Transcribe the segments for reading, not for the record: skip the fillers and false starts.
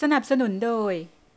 สนับสนุนโดย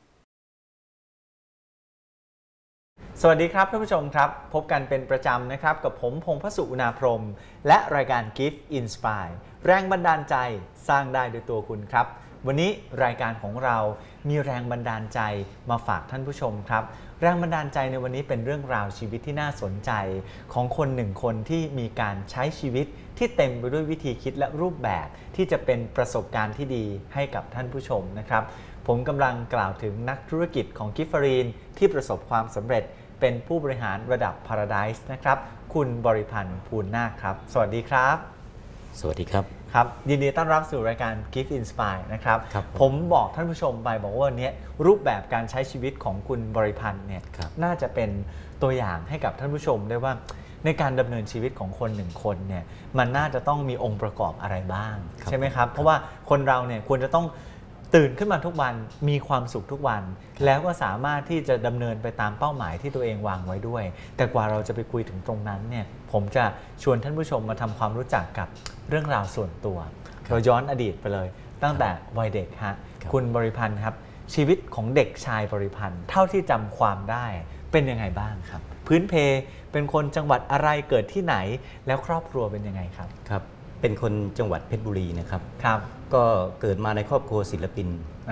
สวัสดีครับท่านผู้ชมครับพบกันเป็นประจำนะครับกับผมพงษ์พสุอุณาพรหมและรายการ Gift Inspire แรงบันดาลใจสร้างได้ด้วยตัวคุณครับวันนี้รายการของเรามีแรงบันดาลใจมาฝากท่านผู้ชมครับแรงบันดาลใจในวันนี้เป็นเรื่องราวชีวิตที่น่าสนใจของคนหนึ่งคนที่มีการใช้ชีวิตที่เต็มไปด้วยวิธีคิดและรูปแบบที่จะเป็นประสบการณ์ที่ดีให้กับท่านผู้ชมนะครับผมกำลังกล่าวถึงนักธุรกิจของกิฟฟรีนที่ประสบความสำเร็จเป็นผู้บริหารระดับ Paradise นะครับคุณบริพันธ์ภูลนาคครับสวัสดีครับสวัสดีครับครับยินดีต้อนรับสู่รายการ Gift Inspire นะครับผมบอกท่านผู้ชมไปบอกว่าวันนี้รูปแบบการใช้ชีวิตของคุณบริพันธ์เนี่ยน่าจะเป็นตัวอย่างให้กับท่านผู้ชมได้ว่าในการดำเนินชีวิตของคนหนึ่งคนเนี่ยมันน่าจะต้องมีองค์ประกอบอะไรบ้างใช่ไหมครับเพราะว่าคนเราเนี่ยควรจะต้องตื่นขึ้นมาทุกวันมีความสุขทุกวันแล้วก็สามารถที่จะดำเนินไปตามเป้าหมายที่ตัวเองวางไว้ด้วยแต่กว่าเราจะไปคุยถึงตรงนั้นเนี่ยผมจะชวนท่านผู้ชมมาทำความรู้จักกับเรื่องราวส่วนตัวเราย้อนอดีตไปเลยตั้งแต่วัยเด็กฮะคุณบริพันธ์ครับชีวิตของเด็กชายบริพันธ์เท่าที่จำความได้เป็นยังไงบ้างครับพื้นเพเป็นคนจังหวัดอะไรเกิดที่ไหนแล้วครอบครัวเป็นยังไงครับครับเป็นคนจังหวัดเพชรบุรีนะครับครับก็เกิดมาในครอบครัวศิลปิน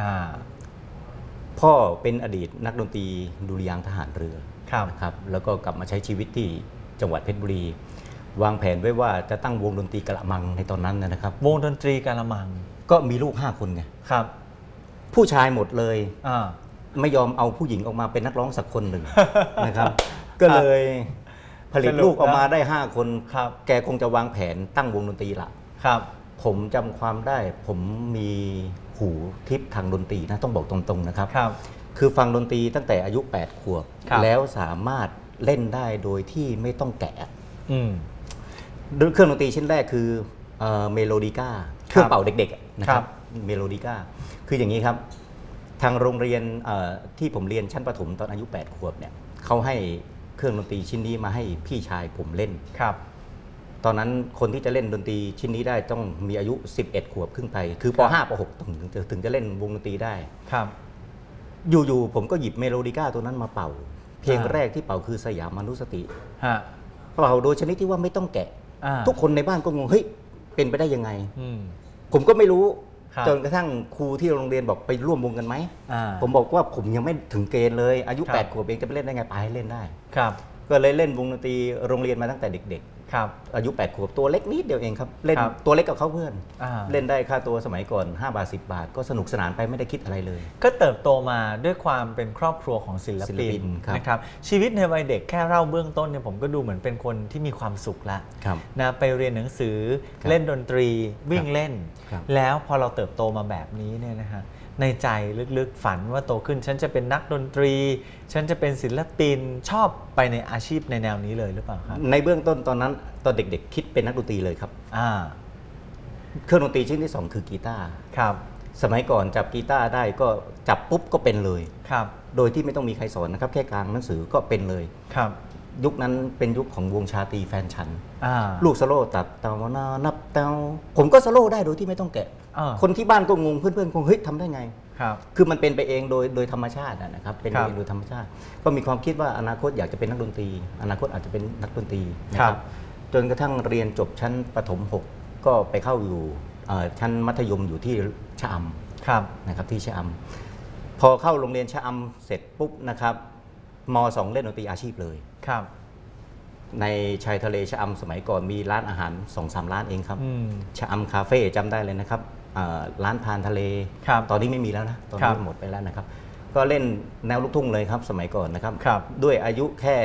พ่อเป็นอดีตนักดนตรีดุริยางค์ทหารเรือนะครับแล้วก็กลับมาใช้ชีวิตที่จังหวัดเพชรบุรีวางแผนไว้ว่าจะตั้งวงดนตรีกะละมังในตอนนั้นนะครับวงดนตรีกะละมังก็มีลูก5 คนไงครับผู้ชายหมดเลยไม่ยอมเอาผู้หญิงออกมาเป็นนักร้องสักคนหนึ่งนะครับก็เลยผลิตลูกออกมาได้5 คนแกคงจะวางแผนตั้งวงดนตรีละครับผมจำความได้ผมมีหูทิพย์ทางดนตรีนะต้องบอกตรงๆนะครับคือฟังดนตรีตั้งแต่อายุ8 ขวบแล้วสามารถเล่นได้โดยที่ไม่ต้องแกะเครื่องดนตรีชิ้นแรกคือเมโลดิก้าเครื่องเป่าเด็กๆนะครับเมโลดิก้าคืออย่างนี้ครับทางโรงเรียนที่ผมเรียนชั้นประถมตอนอายุ8 ขวบเนี่ยเขาให้เครื่องดนตรีชิ้นนี้มาให้พี่ชายผมเล่นครับตอนนั้นคนที่จะเล่นดนตรีชิ้นนี้ได้ต้องมีอายุ11 ขวบขึ้นไปคือป.5 ป.6 ถึงจะเล่นวงดนตรีได้ครับอยู่ๆผมก็หยิบเมโลดิก้าตัวนั้นมาเป่าเพลงแรกที่เป่าคือสยามมนุสติเป่าโดยชนิดที่ว่าไม่ต้องแกะทุกคนในบ้านก็งงเฮ้ยเป็นไปได้ยังไงผมก็ไม่รู้จนกระทั่งครูที่โรงเรียนบอกไปร่วมวงกันไหมผมบอกว่าผมยังไม่ถึงเกณฑ์เลยอายุ8 ขวบเองจะไปเล่นได้ไงไปเล่นได้ก็เลยเล่นวงดนตรีโรงเรียนมาตั้งแต่เด็กๆอายุ8 ขวบตัวเล็กนิดเดียวเองครับเล่นตัวเล็กกับเขาเพื่อนเล่นได้ค่าตัวสมัยก่อน5 บาท 10 บาทก็สนุกสนานไปไม่ได้คิดอะไรเลยก็เติบโตมาด้วยความเป็นครอบครัวของศิลปินนะครับชีวิตในวัยเด็กแค่เล่าเบื้องต้นเนี่ยผมก็ดูเหมือนเป็นคนที่มีความสุขละนะไปเรียนหนังสือเล่นดนตรีวิ่งเล่นแล้วพอเราเติบโตมาแบบนี้เนี่ยนะฮะในใจลึกๆฝันว่าโตขึ้นฉันจะเป็นนักดนตรีฉันจะเป็นศิลปินชอบไปในอาชีพในแนวนี้เลยหรือเปล่าครับในเบื้องต้นตอนนั้นตอนเด็กๆคิดเป็นนักดนตรีเลยครับเครื่องดนตรีชิ้นที่2คือกีตาร์ครับสมัยก่อนจับกีตาร์ได้ก็จับปุ๊บก็เป็นเลยครับโดยที่ไม่ต้องมีใครสอนนะครับแค่กลางหนังสือก็เป็นเลยครับยุคนั้นเป็นยุคของวงชาตรีแฟนฉันลูกสโลตัดเตานานับเตาผมก็สโลได้โดยที่ไม่ต้องแกะคนที่บ้านก็งงเพื่อนๆคงเฮ้ยทำได้ไงคือมันเป็นไปเองโดยธรรมชาตินะครับเป็นไปเองโดยธรรมชาติก็มีความคิดว่าอนาคตอยากจะเป็นนักดนตรีอนาคตอาจจะเป็นนักดนตรีนะครับจนกระทั่งเรียนจบชั้นประถม 6ก็ไปเข้าอยู่ชั้นมัธยมอยู่ที่ชะอำนะครับที่ชะอำพอเข้าโรงเรียนชะอำเสร็จปุ๊บนะครับม.2 เล่นดนตรีอาชีพเลยในชายทะเลชะอำสมัยก่อนมีร้านอาหาร 2-3 ร้านเองครับชะอำคาเฟ่จำได้เลยนะครับร้านพานทะเลตอนนี้ไม่มีแล้วนะตอนนี้หมดไปแล้วนะครับก็เล่นแนวลูกทุ่งเลยครับสมัยก่อนนะครับด้วยอายุแค่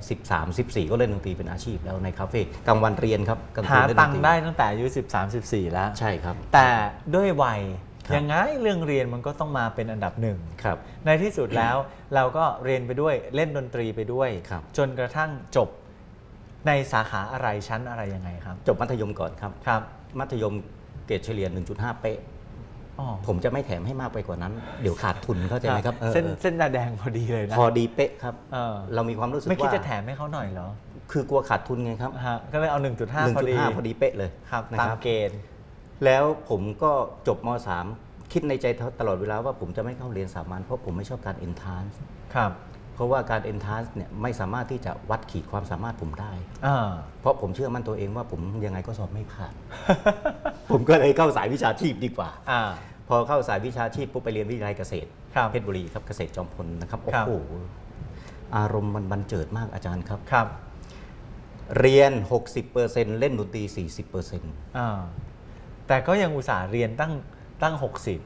13-14ก็เล่นดนตรีเป็นอาชีพแล้วในคาเฟ่กลางวันเรียนครับกลางคืนเล่นดนตรีหาตังค์ได้ตั้งแต่อายุ13-14แล้วใช่ครับแต่ด้วยวัยยังไงเรื่องเรียนมันก็ต้องมาเป็นอันดับหนึ่งในที่สุดแล้วเราก็เรียนไปด้วยเล่นดนตรีไปด้วยจนกระทั่งจบในสาขาอะไรชั้นอะไรยังไงครับจบมัธยมก่อนครับมัธยมเกรดเฉลี่ย 1.5 เป๊ะผมจะไม่แถมให้มากไปกว่านั้นเดี๋ยวขาดทุนเข้าใจไหมครับเส้นแดงพอดีเลยนะพอดีเป๊ะครับเรามีความรู้สึกว่าไม่คิดจะแถมให้เขาหน่อยเหรอคือกลัวขาดทุนไงครับก็เลยเอา 1.5 พอดีเป๊ะเลยตามเกณฑ์แล้วผมก็จบม.3 คิดในใจตลอดเวลาว่าผมจะไม่เข้าเรียนสามัญเพราะผมไม่ชอบการ entrance ครับเพราะว่าการ entrance เนี่ยไม่สามารถที่จะวัดขีดความสามารถผมได้เพราะผมเชื่อมั่นตัวเองว่าผมยังไงก็สอบไม่ผ่าน ผมก็เลยเข้าสายวิชาชีพดีกว่าพอเข้าสายวิชาชีพปุ๊บไปเรียนวิทยาลัยเกษตรเพชรบุรีครับเกษตรจอมพลนะครับโอ้โหอารมณ์มันบันเจิดมากอาจารย์ครับเรียน 60% เล่นดนตรี 40% แต่ก็ยังอุตส่าห์เรียนตั้ง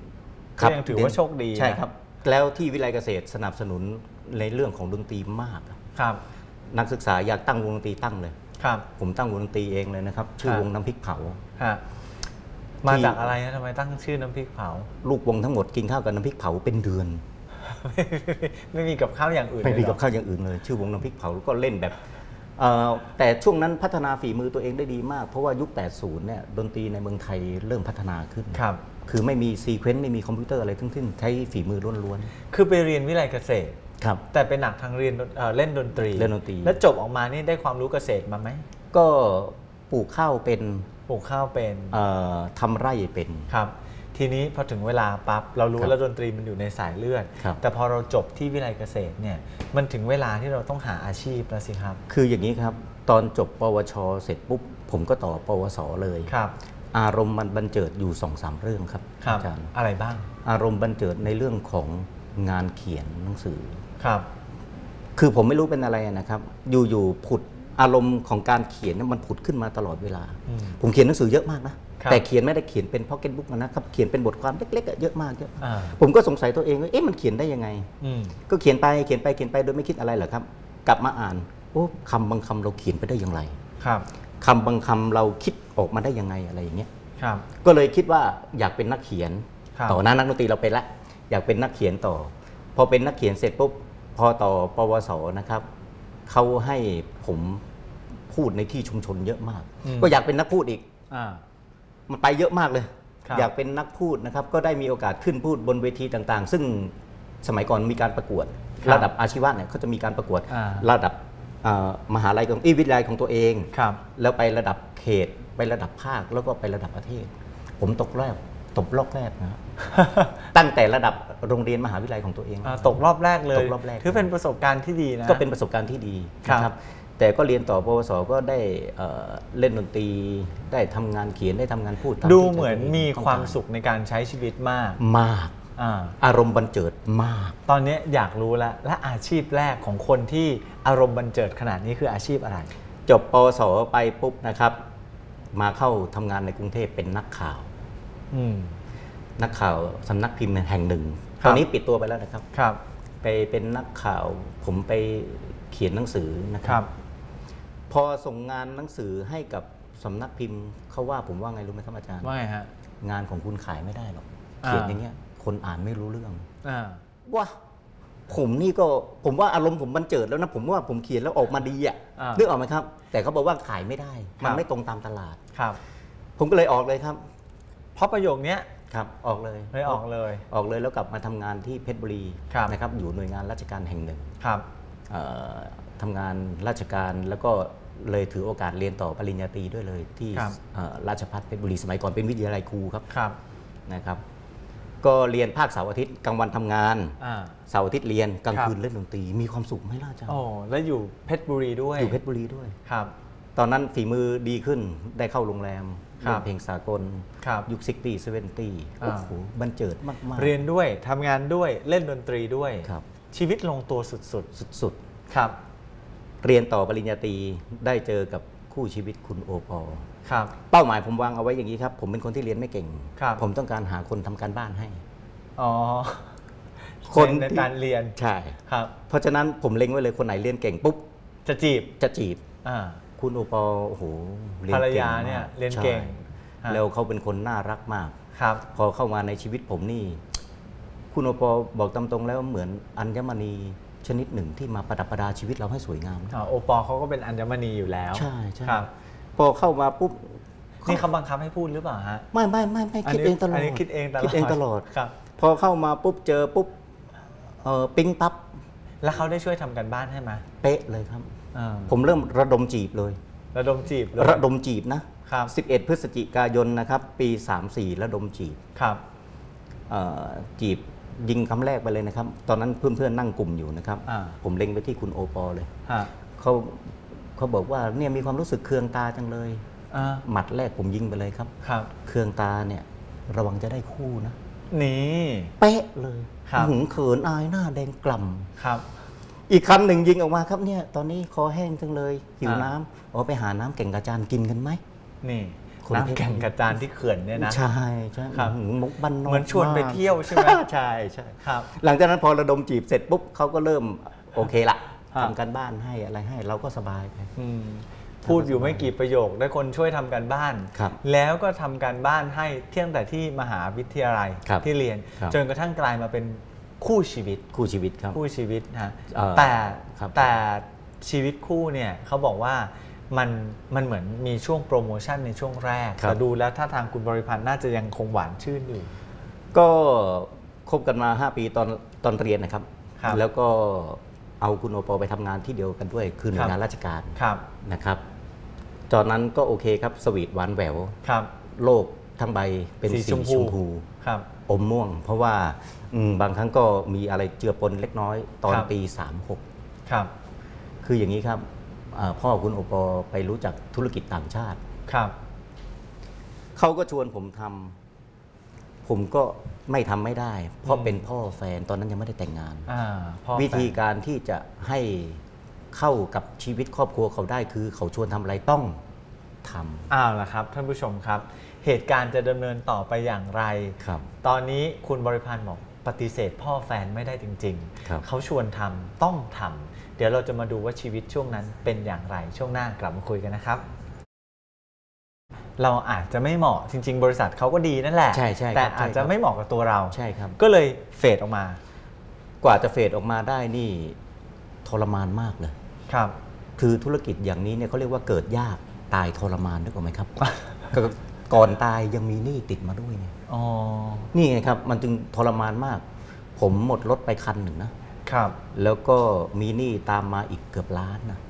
60ก็ยังถือว่าโชคดีใช่ครับแล้วที่วิทยาลัยเกษตรสนับสนุนในเรื่องของดนตรีมากครับนักศึกษาอยากตั้งวงดนตรีตั้งเลยครับผมตั้งวงดนตรีเองเลยนะครับชื่อวงน้ำพริกเผามาจากอะไรนะทำไมตั้งชื่อน้ำพริกเผาลูกวงทั้งหมดกินข้าวกับน้ำพริกเผาเป็นเดือนไม่มีกับข้าวอย่างอื่นไม่มีกับข้าวอย่างอื่นเลยชื่อวงน้ำพริกเผาก็เล่นแบบแต่ช่วงนั้นพัฒนาฝีมือตัวเองได้ดีมากเพราะว่ายุค 80 เนี่ยดนตรีในเมืองไทยเริ่มพัฒนาขึ้นคือไม่มีซีเควนซ์ไม่มีคอมพิวเตอร์อะไรทั้งสิ้นใช้ฝีมือล้วนๆคือไปเรียนวิทยาลัยเกษตรแต่เป็นหนักทางเรียนเล่นดนตรีแล้วจบออกมานี่ได้ความรู้เกษตรมาไหมก็ปลูกข้าวเป็นทำไร่เป็นครับทีนี้พอถึงเวลาปั๊บเรารู้แล้วดนตรีมันอยู่ในสายเลือดแต่พอเราจบที่วิทยาลัยเกษตรเนี่ยมันถึงเวลาที่เราต้องหาอาชีพแล้วสิครับคืออย่างนี้ครับตอนจบปวชเสร็จปุ๊บผมก็ต่อปวสเลยครับอารมณ์มันบันเจิดอยู่ 2-3 เรื่องครับอาจารย์อะไรบ้างอารมณ์บันเจิดในเรื่องของงานเขียนหนังสือครับคือผมไม่รู้เป็นอะไรนะครับอยู่ผุดอารมณ์ของการเขียนมันผุดขึ้นมาตลอดเวลาผมเขียนหนังสือเยอะมากนะแต่เขียนไม่ได้เขียนเป็นพ็อกเก็ตบุ๊กนะครับเขียนเป็นบทความเล็กๆเยอะมากผมก็สงสัยตัวเองว่ามันเขียนได้ยังไงก็เขียนไปโดยไม่คิดอะไรหรอกครับกลับมาอ่านโอ้คำบางคำเราเขียนไปได้อย่างไรคำบางคำเราคิดออกมาได้ยังไงอะไรอย่างเงี้ยก็เลยคิดว่าอยากเป็นนักเขียนต่อหน้านักดนตรีเราเป็นละอยากเป็นนักเขียนต่อพอเป็นนักเขียนเสร็จปุ๊บพอต่อปวสนะครับเขาให้ผมพูดในที่ชุมชนเยอะมากก็อยากเป็นนักพูดอีกมันไปเยอะมากเลยอยากเป็นนักพูดนะครับก็ได้มีโอกาสขึ้นพูดบนเวทีต่างๆซึ่งสมัยก่อนมีการประกวดระดับอาชีวะเนี่ยเขาจะมีการประกวดระดับมหาลัยของวิทยาลัยของตัวเองแล้วไประดับเขตไประดับภาคแล้วก็ไประดับประเทศผมตกรอบแรกนะตั้งแต่ระดับโรงเรียนมหาวิทยาลัยของตัวเองตกรอบแรกเลยถือเป็นประสบการณ์ที่ดีนะก็เป็นประสบการณ์ที่ดีนะครับแต่ก็เรียนต่อปวสก็ได้เล่นดนตรีได้ทำงานเขียนได้ทำงานพูดดูเหมือนมีความสุขในการใช้ชีวิตมากอารมณ์บันเจิดมากตอนนี้อยากรู้แล้วและอาชีพแรกของคนที่อารมณ์บันเจิดขนาดนี้คืออาชีพอะไรจบปวสไปปุ๊บนะครับมาเข้าทำงานในกรุงเทพเป็นนักข่าวนักข่าวสำนักพิมพ์แห่งหนึ่งตอนนี้ปิดตัวไปแล้วนะครับไปเป็นนักข่าวผมไปเขียนหนังสือนะครับพอส่งงานหนังสือให้กับสำนักพิมพ์เขาว่าผมว่าไงรู้ไหมครับอาจารย์ว่าไงฮะงานของคุณขายไม่ได้หรอกเขียนอย่างเงี้ยคนอ่านไม่รู้เรื่องว่าผมว่าอารมณ์ผมบันเจิดแล้วนะผมว่าผมเขียนแล้วออกมาดีนึกออกไหมครับแต่เขาบอกว่าขายไม่ได้มันไม่ตรงตามตลาดผมก็เลยออกเลยครับเพราะประโยคนี้ครับออกเลยออกเลยแล้วกลับมาทำงานที่เพชรบุรีนะครับอยู่หน่วยงานราชการแห่งหนึ่งทำงานราชการแล้วก็เลยถือโอกาสเรียนต่อปริญญาตรีด้วยเลยที่ราชภัฏเพชรบุรีสมัยก่อนเป็นวิทยาลัยครูครับนะครับก็เรียนภาคเสาร์อาทิตย์กลางวันทำงานเสาร์อาทิตย์เรียนกลางคืนเล่นดนตรีมีความสุขไหมล่ะอาจารย์แล้วอยู่เพชรบุรีด้วยอยู่เพชรบุรีด้วยครับตอนนั้นฝีมือดีขึ้นได้เข้าโรงแรมเล่นเพลงสากลยุค60 70โอ้โหบันเจิดมากๆเรียนด้วยทำงานด้วยเล่นดนตรีด้วยชีวิตลงตัวสุดครับเรียนต่อปริญญาตรีได้เจอกับคู่ชีวิตคุณโอปอเป้าหมายผมวางเอาไว้อย่างนี้ครับผมเป็นคนที่เรียนไม่เก่งผมต้องการหาคนทำการบ้านให้คนในการเรียนใช่ครับเพราะฉะนั้นผมเล็งไว้เลยคนไหนเรียนเก่งปุ๊บจะจีบคุณโอปอโอ้โหภรรยาเนี่ยเรียนเก่งแล้วเขาเป็นคนน่ารักมากพอเข้ามาในชีวิตผมนี่คุณโอปอบอกตามตรงแล้วเหมือนอัญมณีชนิดหนึ่งที่มาประดับประดาชีวิตเราให้สวยงามโอปอเขาก็เป็นอัญมณีอยู่แล้วใช่พอเข้ามาปุ๊บนี่เขาบังคับให้พูดหรือเปล่าฮะไม่คิดเองตลอดคิดเองตลอดพอเข้ามาปุ๊บเจอปุ๊บปิ๊งปั๊บแล้วเขาได้ช่วยทำกันบ้านให้ไหมเป๊ะเลยครับผมเริ่มระดมจีบเลยระดมจีบนะ11 พฤศจิกายนนะครับปี34ระดมจีบจีบยิงคำแรกไปเลยนะครับตอนนั้นเพื่อนๆนั่งกลุ่มอยู่นะครับผมเล็งไปที่คุณโอปอเลยเขาบอกว่าเนี่ยมีความรู้สึกเคืองตาจังเลยหมัดแรกผมยิงไปเลยครับเคืองตาเนี่ยระวังจะได้คู่นะนี่เป๊ะเลยหึงเขินอายหน้าแดงกล่ำครับอีกคำหนึ่งยิงออกมาครับเนี่ยตอนนี้คอแห้งจังเลยหิวน้ำไปหาน้ำแก่งกระจานกินกันไหมนี่น้ำแก่งกระจานที่เขื่อนเนี่ยนะใช่ใช่ครับมุกบ้านนอกเหมือนชวนไปเที่ยวใช่ไหมใช่ใช่ครับหลังจากนั้นพอระดมจีบเสร็จปุ๊บเขาก็เริ่มโอเคละทำการบ้านให้อะไรให้เราก็สบายไปพูดอยู่ไม่กี่ประโยคได้คนช่วยทำการบ้านแล้วก็ทำการบ้านให้เที่ยงแต่ที่มหาวิทยาลัยที่เรียนจนกระทั่งกลายมาเป็นคู่ชีวิตครับคู่ชีวิตนะแต่ชีวิตคู่เนี่ยเขาบอกว่ามันเหมือนมีช่วงโปรโมชั่นในช่วงแรกแต่ดูแล้วถ้าทางคุณบริพันธ์น่าจะยังคงหวานชื่นอยู่ก็คบกันมา5 ปีตอนเรียนนะครับแล้วก็เอาคุณโอปอไปทำงานที่เดียวกันด้วยคือหน่วยงานราชการนะครับตอนนั้นก็โอเคครับสวีทหวานแหววโลกทั้งใบเป็นสีชมพูอมม่วงเพราะว่าบางครั้งก็มีอะไรเจือปนเล็กน้อยตอนปี36 ครับคืออย่างนี้ครับพ่อคุณโอปอไปรู้จักธุรกิจต่างชาติครับเขาก็ชวนผมทำผมก็ไม่ทำไม่ได้เพราะเป็นพ่อแฟนตอนนั้นยังไม่ได้แต่งงานวิธีการที่จะให้เข้ากับชีวิตครอบครัวเขาได้คือเขาชวนทำอะไรต้องทำล่ะครับท่านผู้ชมครับเหตุการณ์จะดำเนินต่อไปอย่างไรตอนนี้คุณบริพันธ์บอกปฏิเสธพ่อแฟนไม่ได้จริงๆเขาชวนทำต้องทำเดี๋ยวเราจะมาดูว่าชีวิตช่วงนั้นเป็นอย่างไรช่วงหน้ากลับมาคุยกันนะครับเราอาจจะไม่เหมาะจริงๆบริษัทเขาก็ดีนั่นแหละแต่อาจจะไม่เหมาะกับตัวเราใช่ครับก็เลยเฟดออกมากว่าจะเฟดออกมาได้นี่ทรมานมากเลยครับคือธุรกิจอย่างนี้เนี่ยเขาเรียกว่าเกิดยากตายทรมานนึกออกไหมครับ ก่อนตายยังมีหนี้ติดมาด้วยเนี่ยนี่ไงครับมันจึงทรมานมากผมหมดรถไปคันหนึ่งนะครับแล้วก็มีหนี้ตามมาอีกเกือบล้านนะ